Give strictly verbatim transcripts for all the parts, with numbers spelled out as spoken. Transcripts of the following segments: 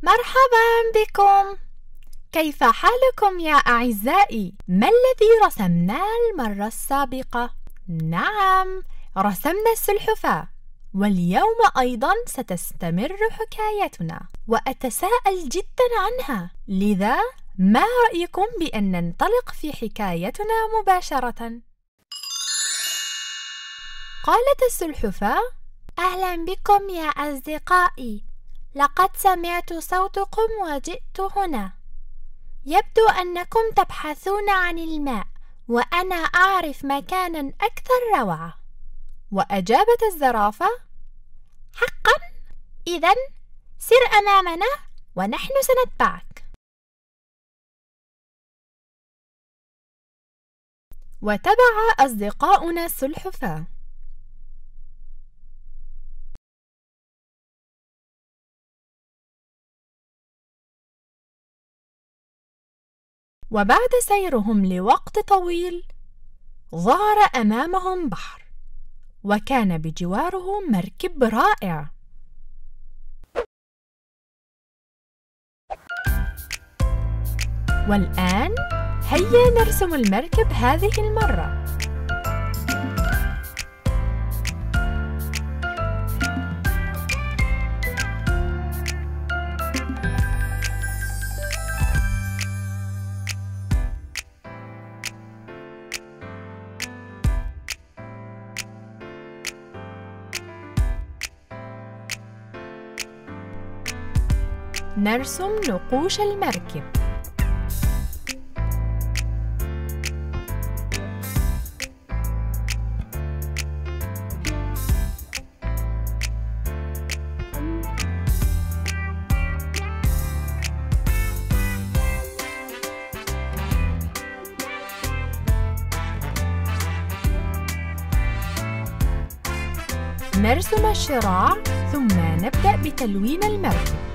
مرحبا بكم. كيف حالكم يا أعزائي؟ ما الذي رسمناه المرة السابقة؟ نعم، رسمنا السلحفاة، واليوم أيضا ستستمر حكايتنا، وأتساءل جدا عنها. لذا ما رأيكم بأن ننطلق في حكايتنا مباشرة؟ قالت السلحفاة: أهلا بكم يا أصدقائي، لقد سمعت صوتكم وجئت هنا. يبدو أنكم تبحثون عن الماء، وأنا أعرف مكانا أكثر روعة. وأجابت الزرافة: حقا؟ إذن سر أمامنا ونحن سنتبعك. وتبع أصدقاؤنا السلحفاة. وبعد سيرهم لوقت طويل ظهر أمامهم بحر، وكان بجواره مركب رائع. والآن هيا نرسم المركب هذه المرة. نرسم نقوش المركب. نرسم الشراع ثم نبدأ بتلوين المركب.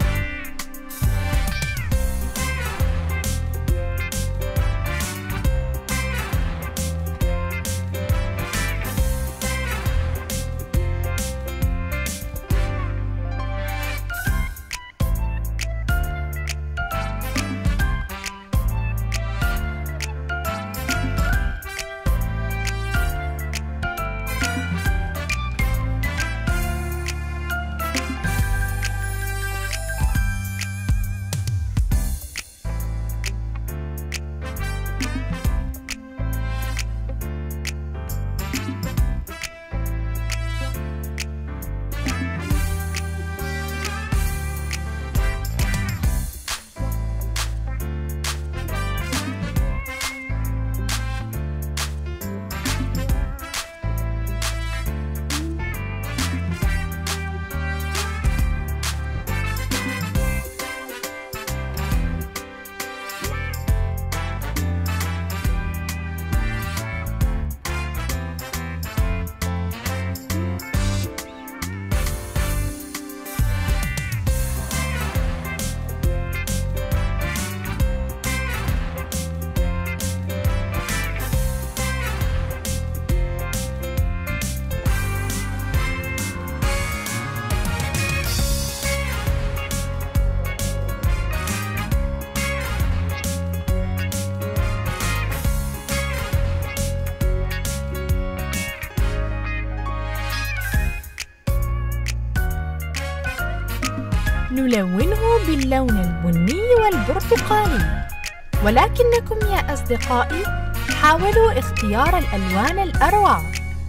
نلونه باللون البني والبرتقالي، ولكنكم يا أصدقائي حاولوا اختيار الألوان الأروع.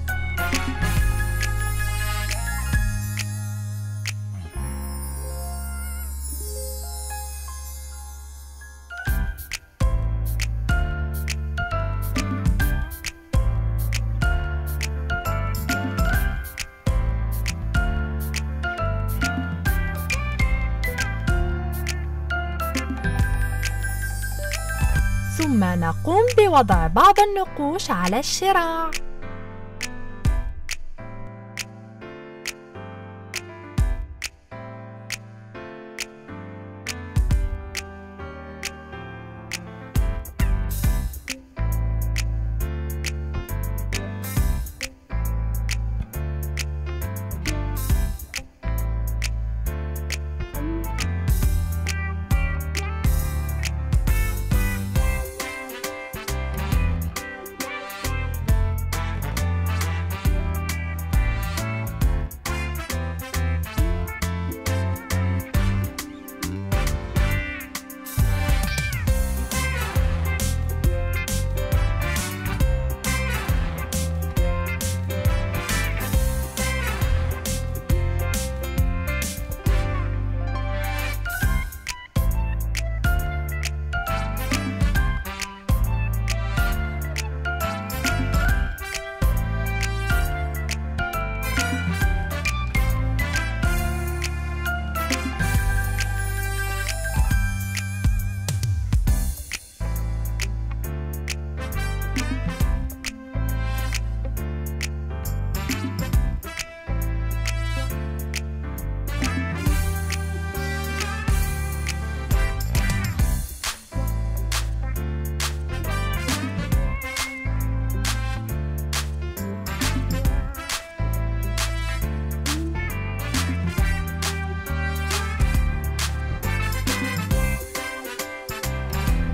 ثم نقوم بوضع بعض النقوش على الشراع.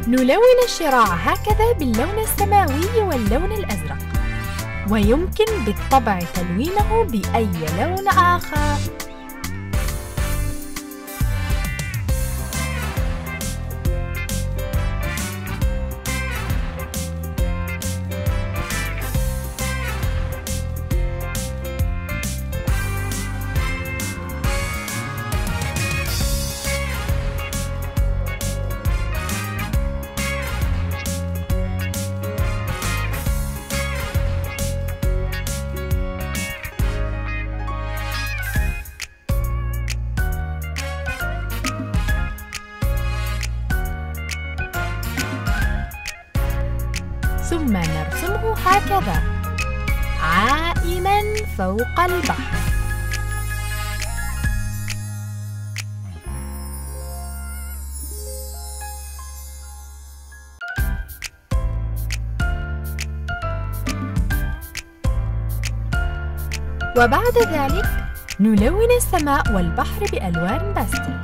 نلون الشراع هكذا باللون السماوي واللون الأزرق، ويمكن بالطبع تلوينه بأي لون آخر. ثم نرسمه هكذا عائماً فوق البحر. وبعد ذلك نلون السماء والبحر بألوان باستيل.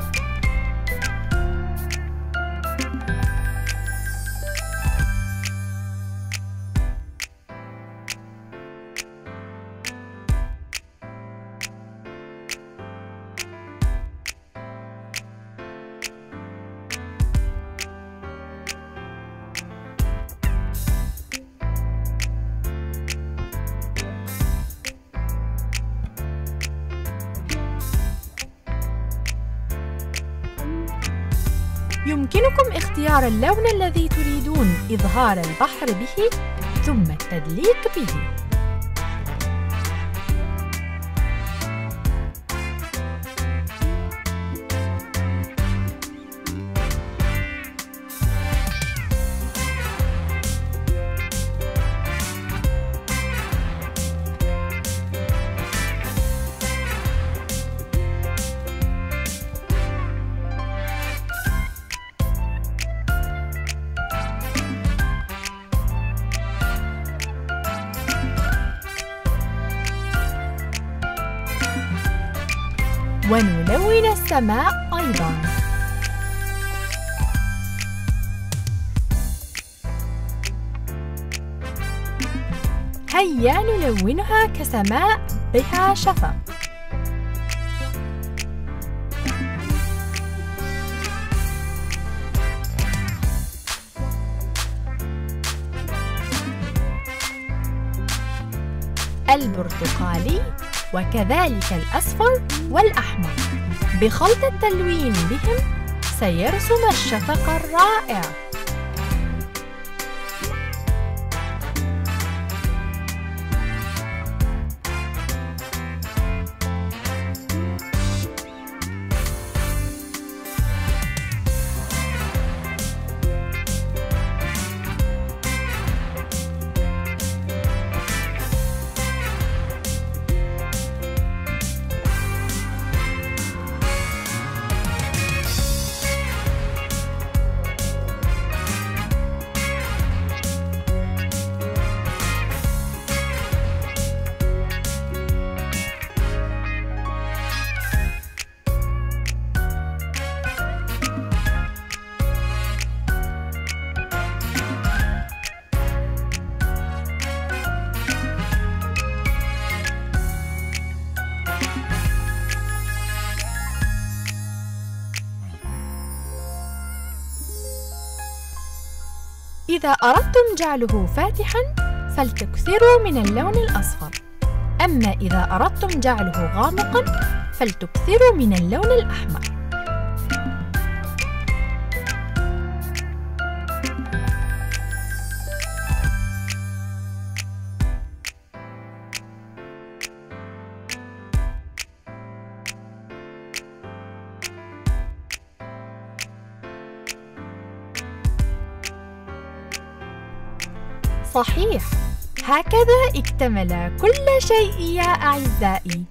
يمكنكم اختيار اللون الذي تريدون إظهار البحر به ثم التدليك به. ونلون السماء أيضاً. هيا نلونها كسماء بها شفق. البرتقالي وكذلك الأصفر والأحمر. بخلط التلوين بهم سيرسم الشفق الرائع. إذا أردتم جعله فاتحاً فلتكثروا من اللون الأصفر، أما إذا أردتم جعله غامقاً فلتكثروا من اللون الأحمر. صحيح، هكذا اكتمل كل شيء يا أعزائي.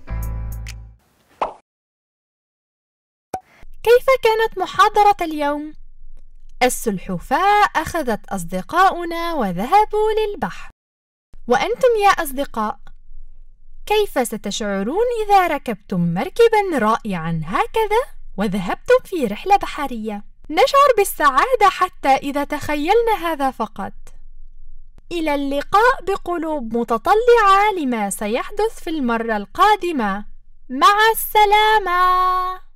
كيف كانت محاضرة اليوم؟ السلحفاة أخذت أصدقاؤنا وذهبوا للبحر. وأنتم يا أصدقاء، كيف ستشعرون إذا ركبتم مركباً رائعاً هكذا وذهبتم في رحلة بحرية؟ نشعر بالسعادة حتى إذا تخيلنا هذا فقط. إلى اللقاء بقلوب متطلعة لما سيحدث في المرة القادمة. مع السلامة.